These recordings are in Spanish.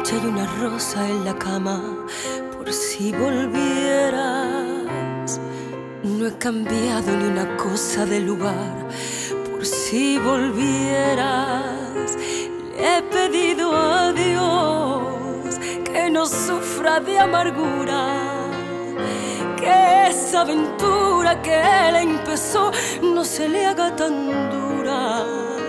noche hay una rosa en la cama, por si volvieras. No he cambiado ni una cosa de lugar, por si volvieras. Le he pedido a Dios que no sufra de amargura, que esa aventura que él empezó no se le haga tan dura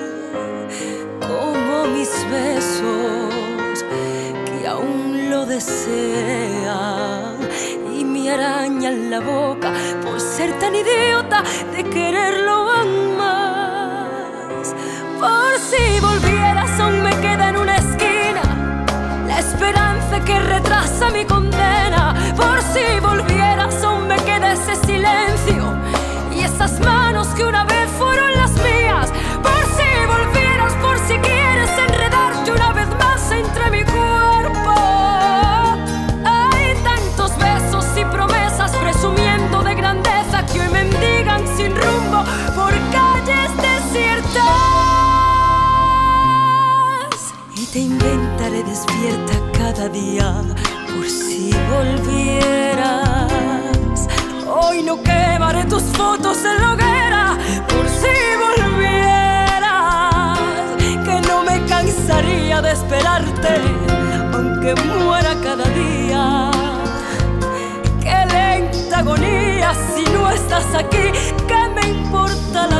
como mis besos, que aún lo desean y me arañan la boca por ser tan idiota de quererlo aún más. Por si volvieras aún me queda en una esquina la esperanza que retrasa mi condena. Por si volvieras aún me queda ese silencio y esas manos que una vez fueron las mías. Por si volvieras, por si quieres enredarte una vez más entre mi cuerpo. Hay tantos besos y promesas presumiendo de grandeza que hoy mendigan sin rumbo por calles desiertas. Y te inventaré despierta cada día por si volvieras. Hoy no quemaré tus fotos en la hoguera por si volvieras. Que no me cansaría de esperarte aunque muera cada día. Qué lenta agonía si no estás aquí. ¿Qué me importa la